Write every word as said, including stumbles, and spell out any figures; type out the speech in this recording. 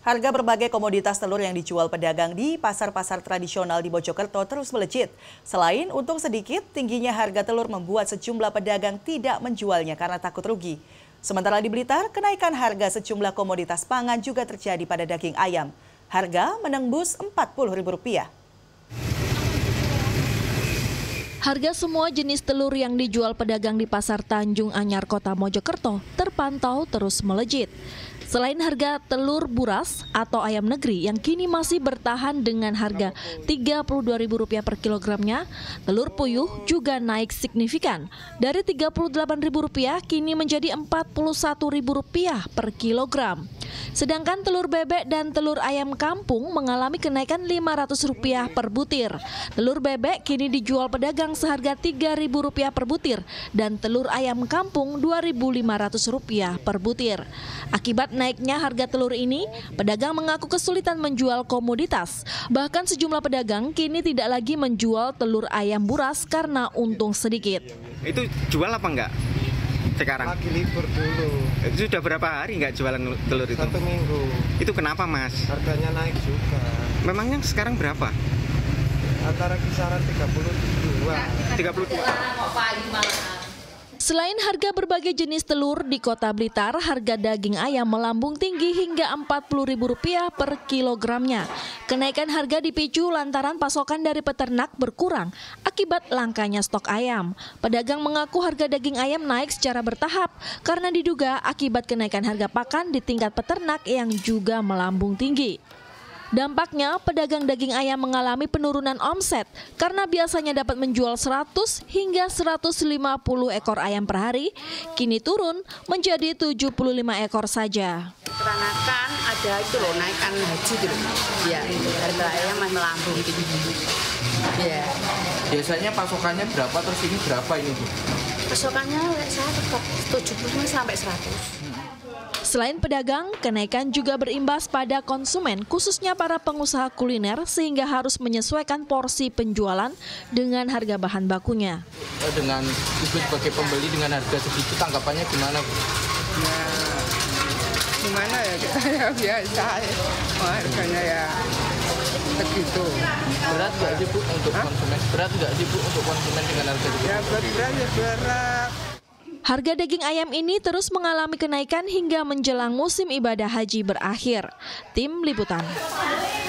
Harga berbagai komoditas telur yang dijual pedagang di pasar-pasar tradisional di Mojokerto terus melejit. Selain untung sedikit, tingginya harga telur membuat sejumlah pedagang tidak menjualnya karena takut rugi. Sementara di Blitar, kenaikan harga sejumlah komoditas pangan juga terjadi pada daging ayam. Harga menembus empat puluh ribu rupiah. Harga semua jenis telur yang dijual pedagang di Pasar Tanjung Anyar, Kota Mojokerto terpantau terus melejit. Selain harga telur buras atau ayam negeri yang kini masih bertahan dengan harga tiga puluh dua ribu rupiah per kilogramnya, telur puyuh juga naik signifikan. Dari tiga puluh delapan ribu rupiah kini menjadi empat puluh satu ribu rupiah per kilogram. Sedangkan telur bebek dan telur ayam kampung mengalami kenaikan lima ratus rupiah per butir. Telur bebek kini dijual pedagang seharga tiga ribu rupiah per butir dan telur ayam kampung dua ribu lima ratus rupiah per butir. Akibat naiknya harga telur ini, pedagang mengaku kesulitan menjual komoditas. Bahkan sejumlah pedagang kini tidak lagi menjual telur ayam buras karena untung sedikit. Itu jual apa enggak? Sekarang lagi libur dulu. Itu sudah berapa hari nggak jualan telur itu? Satu minggu. Itu kenapa, Mas? Harganya naik juga. Memangnya sekarang berapa? Antara kisaran tiga puluh dua. tiga puluh dua. Selain harga berbagai jenis telur di Kota Blitar, harga daging ayam melambung tinggi hingga empat puluh ribu rupiah per kilogramnya. Kenaikan harga dipicu lantaran pasokan dari peternak berkurang akibat langkanya stok ayam. Pedagang mengaku harga daging ayam naik secara bertahap karena diduga akibat kenaikan harga pakan di tingkat peternak yang juga melambung tinggi. Dampaknya, pedagang daging ayam mengalami penurunan omset karena biasanya dapat menjual seratus hingga seratus lima puluh ekor ayam per hari, kini turun menjadi tujuh puluh lima ekor saja. Karena ada itu loh, naikkan haji gitu. Ya, harga ayam masih melambung gitu. Ya. Biasanya pasokannya berapa, terus ini berapa ini, Bu? Pasokannya saya tetap tujuh puluh sampai seratus. Selain pedagang, kenaikan juga berimbas pada konsumen, khususnya para pengusaha kuliner, sehingga harus menyesuaikan porsi penjualan dengan harga bahan bakunya. Dengan Ibu sebagai pembeli dengan harga segitu, tanggapannya gimana, Bu? Ya, gimana ya, kita ya biasa ya, harganya ya segitu. Berat nggak sih, Bu, untuk Hah? konsumen? Berat nggak sih, Bu, untuk konsumen dengan harga segitu? Ya berat ya berat. Harga daging ayam ini terus mengalami kenaikan hingga menjelang musim ibadah haji berakhir. Tim Liputan.